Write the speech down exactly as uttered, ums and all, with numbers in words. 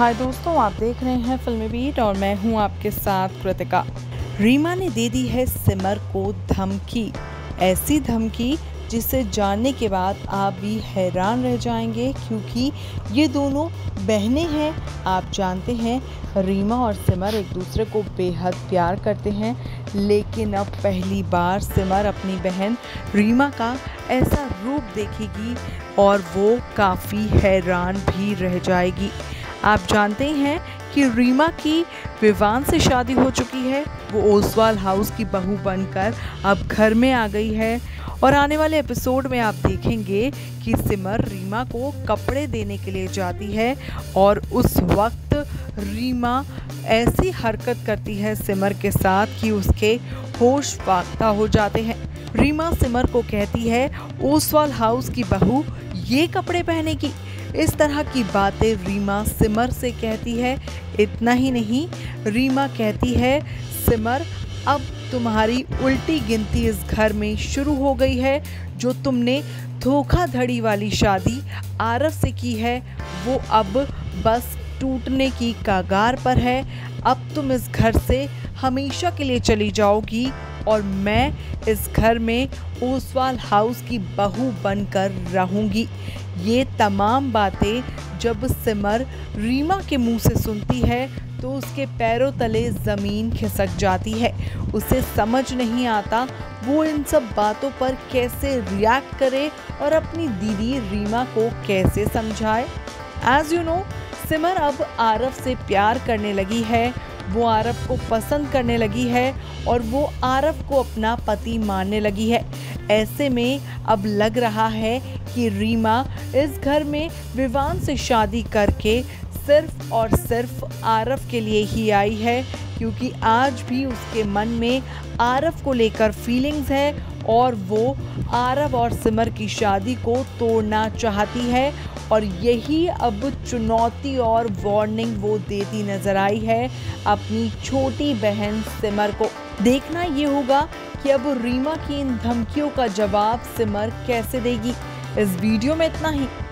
हाय दोस्तों, आप देख रहे हैं फिल्मी बीट और मैं हूं आपके साथ कृतिका। रीमा ने दे दी है सिमर को धमकी, ऐसी धमकी जिसे जानने के बाद आप भी हैरान रह जाएंगे, क्योंकि ये दोनों बहनें हैं। आप जानते हैं रीमा और सिमर एक दूसरे को बेहद प्यार करते हैं, लेकिन अब पहली बार सिमर अपनी बहन रीमा का ऐसा रूप देखेगी और वो काफ़ी हैरान भी रह जाएगी। आप जानते हैं कि रीमा की विवान से शादी हो चुकी है, वो ओसवाल हाउस की बहू बनकर अब घर में आ गई है और आने वाले एपिसोड में आप देखेंगे कि सिमर रीमा को कपड़े देने के लिए जाती है और उस वक्त रीमा ऐसी हरकत करती है सिमर के साथ कि उसके होश फाख्ता हो जाते हैं। रीमा सिमर को कहती है ओसवाल हाउस की बहू ये कपड़े पहनेगी। इस तरह की बातें रीमा सिमर से कहती है। इतना ही नहीं, रीमा कहती है सिमर अब तुम्हारी उल्टी गिनती इस घर में शुरू हो गई है। जो तुमने धोखाधड़ी वाली शादी आरव से की है वो अब बस टूटने की कगार पर है। अब तुम इस घर से हमेशा के लिए चली जाओगी और मैं इस घर में ओसवाल हाउस की बहू बनकर रहूंगी। ये तमाम बातें जब सिमर रीमा के मुंह से सुनती है तो उसके पैरों तले ज़मीन खिसक जाती है। उसे समझ नहीं आता वो इन सब बातों पर कैसे रिएक्ट करे और अपनी दीदी रीमा को कैसे समझाए। एज यू नो, सिमर अब आरव से प्यार करने लगी है, वो आरव को पसंद करने लगी है और वो आरव को अपना पति मानने लगी है। ऐसे में अब लग रहा है कि रीमा इस घर में विवान से शादी करके सिर्फ और सिर्फ आरव के लिए ही आई है, क्योंकि आज भी उसके मन में आरव को लेकर फीलिंग्स है और वो आरव और सिमर की शादी को तोड़ना चाहती है। और यही अब चुनौती और वार्निंग वो देती नजर आई है अपनी छोटी बहन सिमर को। देखना ये होगा कि अब रीमा की इन धमकियों का जवाब सिमर कैसे देगी। इस वीडियो में इतना ही।